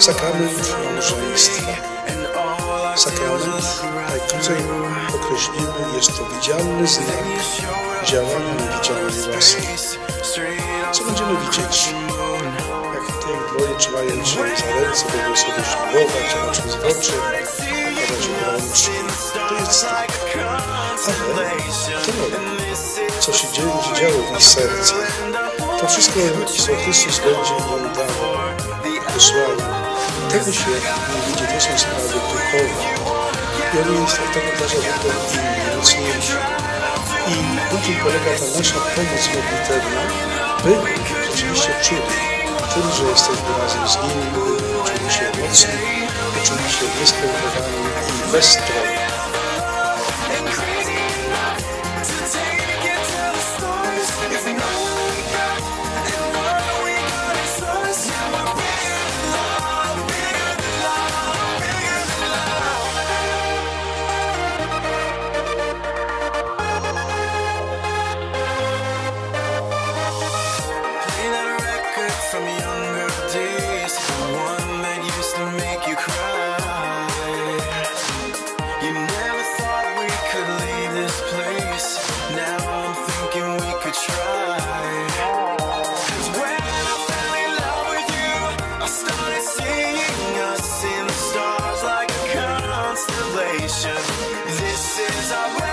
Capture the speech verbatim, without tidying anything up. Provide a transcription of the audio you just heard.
Sakrament małżeństwa. Sakrament, jak tutaj określimy, jest to widzialny znak działania niewidzialnej łaski. Co będziemy widzieć? Jak te dwoje trzymają się za ręce, będą sobie ślubować, patrzeć w oczy, podać rączki. To jest znak. Ale to co się dzieje, będzie działo w ich sercach. To wszystko, co Chrystus będzie nam dawał, wysłał. Tego się nie widzi, to są sprawy duchowe. I on jest tak naprawdę tylko inny, mocniejszy. I na tym polega ta nasza pomoc modlitewna, by rzeczywiście czuli, czuli, że jesteśmy razem z nimi, czuli się mocni, czuli się nieskrępowani i bezstronni. From younger days, the one that used to make you cry. You never thought we could leave this place. Now I'm thinking we could try. 'Cause when I fell in love with you, I started seeing us in the stars like a constellation. This is our